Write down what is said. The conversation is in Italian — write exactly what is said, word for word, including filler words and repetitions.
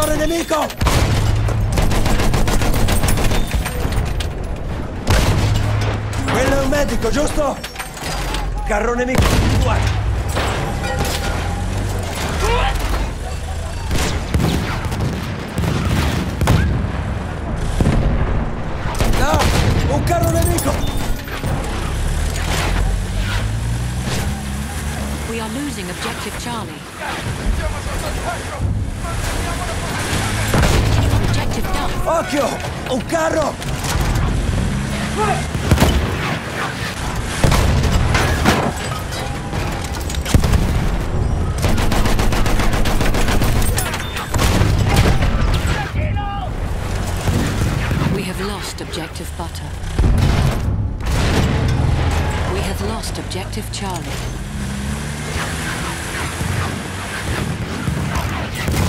Motore nemico! Quello è un medico, giusto? Carro nemico! Guarda! Un carro nemico! We are losing objective Charlie. Objective done. Occhio! Un carro! We have lost objective Butter. We have lost objective Charlie.